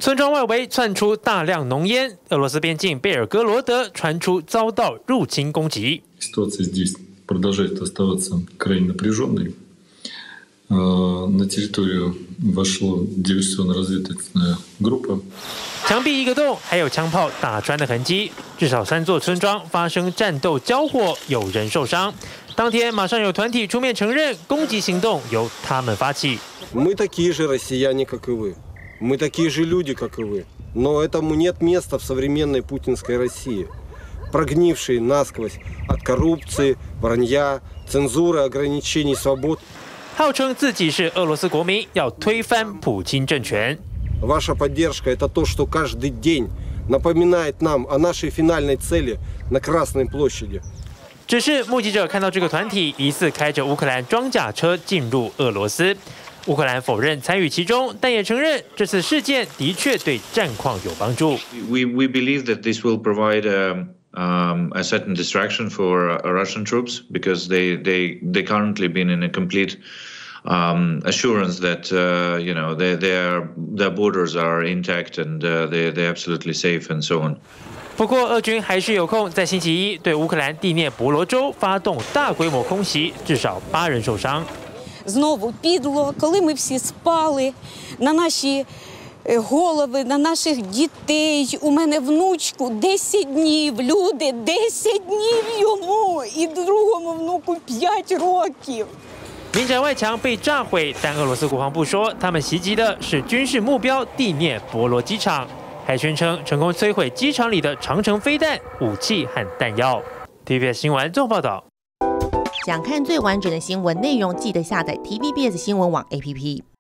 村庄外围窜出大量浓烟，俄罗斯边境贝尔格罗德传出遭到入侵攻击。 Ситуация здесь продолжает оставаться крайне напряженной. На территорию вошла диверсионно-разведывательная группа. 墙壁一个洞，还有枪炮打穿的痕迹，至少3座村庄发生战斗交火，有人受伤。当天马上有团体出面承认，攻击行动由他们发起。 Мы такие же россияне, как и вы. Мы такие же люди, как и вы. Но этому нет места в современной путинской России, прогнившей насквозь от коррупции, вранья, цензуры, ограничений свобод. 号称自己是俄罗斯国民，要推翻普京政权。 Ваша поддержка – это то, что каждый день напоминает нам о нашей финальной цели на Красной площади. 只是目击者看到这个团体疑似开着乌克兰装甲车进入俄罗斯，乌克兰否认参与其中，但也承认这次事件的确对战况有帮助。 We believe that this will provide a certain distraction for Russian troops because they currently been in a complete assurance that their borders are intact and they're absolutely safe and so on. 不过，俄军还是有空在星期一对乌克兰第聂伯罗州发动大规模空袭，至少8人受伤。 Знову підло, коли ми всі спали на наші голови, на наших дітей. У мене внучку 10 днів, люди, 10 днів йому і другому внуку 5 років. 民宅外墙被炸毁，但俄罗斯国防部说，他们袭击的是军事目标第聂伯罗机场，还宣称成功摧毁机场里的长程飞弹、武器和弹药。TVBS 新闻综合报道。 想看最完整的新闻内容，记得下载 TVBS 新闻网 APP。